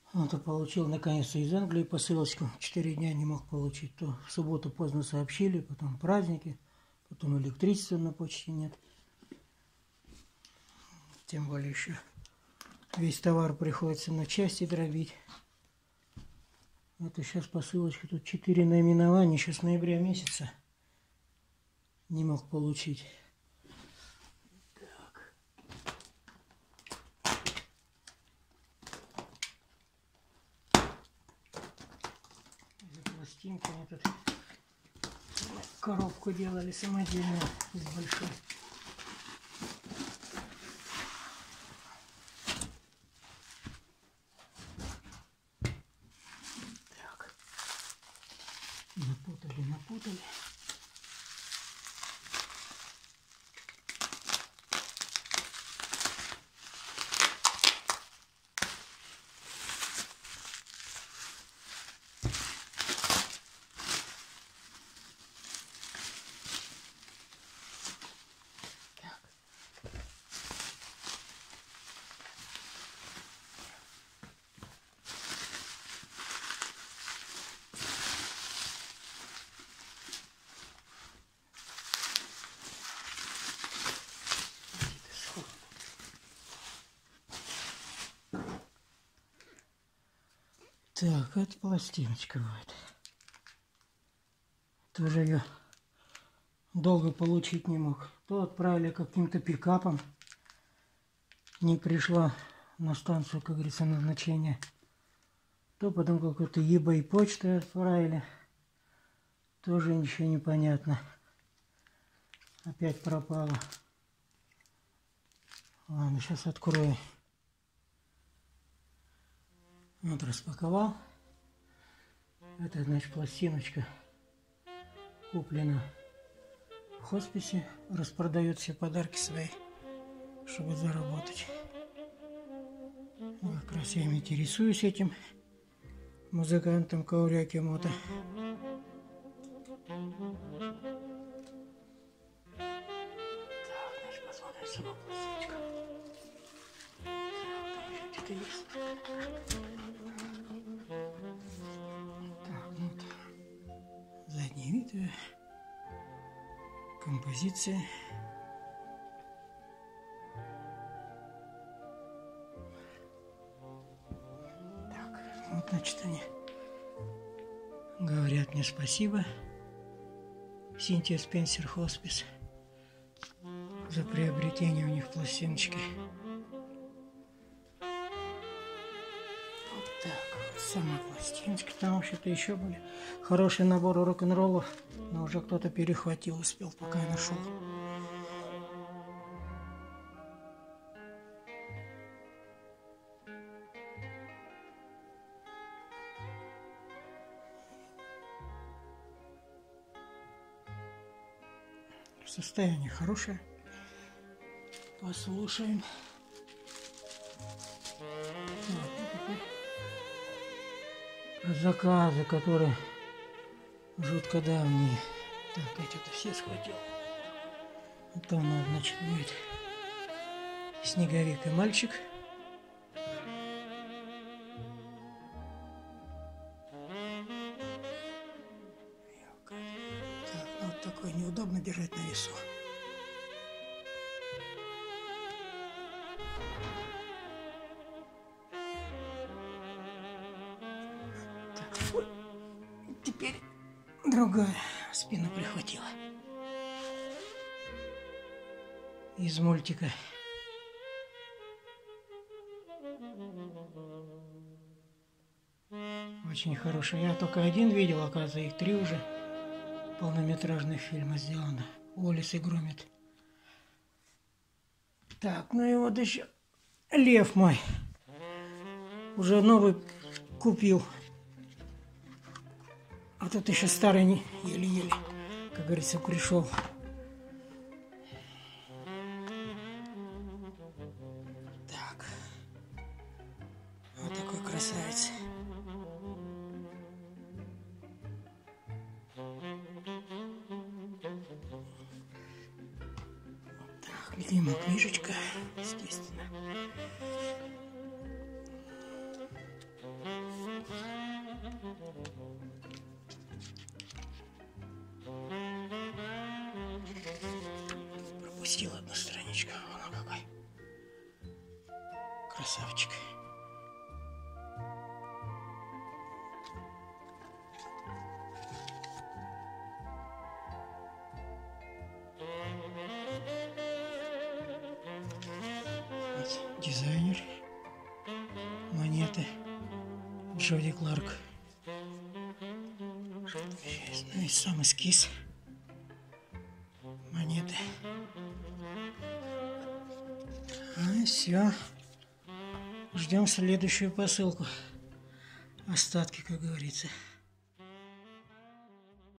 Вот и получил наконец-то из Англии посылочку. 4 дня не мог получить. То в субботу поздно сообщили, потом праздники, потом электричества на почте нет. Тем более еще весь товар приходится на части дробить. Это сейчас посылочка. Тут 4 наименования. Еще с ноября месяца не мог получить. Пластинки мы тут коробку делали самодельную из большой. Так. Напутали. Так, это пластиночка вот. Тоже ее долго получить не мог. То отправили каким-то пикапом. Не пришла на станцию, как говорится, назначения. То потом какой-то eBay почтой отправили. Тоже ничего не понятно. Опять пропало. Ладно, сейчас открою. Вот распаковал. Это, значит, пластиночка куплена в хосписе. Распродает все подарки свои, чтобы заработать. Как раз я им интересуюсь этим музыкантом Кауляки Мото. Так, значит, посмотрим саму пластиночку. Так, еще что-то есть. Так, вот. Задний вид. Композиция. Так, вот, значит, они говорят мне спасибо. Синтия Спенсер Хоспис за приобретение у них пластиночки. Вот так вот сама пластиночка. Там вообще-то еще были хороший набор рок-н-роллов, но уже кто-то перехватил, успел, пока я нашел. Состояние хорошее. Послушаем. Вот, заказы, которые жутко давние. Так, я что-то все схватил. Это у нас, значит, будет Снеговик и мальчик. Так, ну вот такой неудобно держать на весу. Так, ой. Теперь другая спина прихватила. Из мультика. Очень хороший. Я только один видел, оказывается, их 3 уже полнометражных фильма сделано. Уоллес и Громит. Так, ну и вот еще лев мой. Уже новый купил. А тут еще старый еле-еле, как говорится, пришел. Так. Вот такой красавец. Так, любимая книжечка, естественно. Пропустил одну страничку. Вон какой. Красавчик. Вот, дизайнер. Монеты. Джоди Кларк. Ну и сам эскиз. Монеты. Ну и все. Ждем следующую посылку. Остатки, как говорится.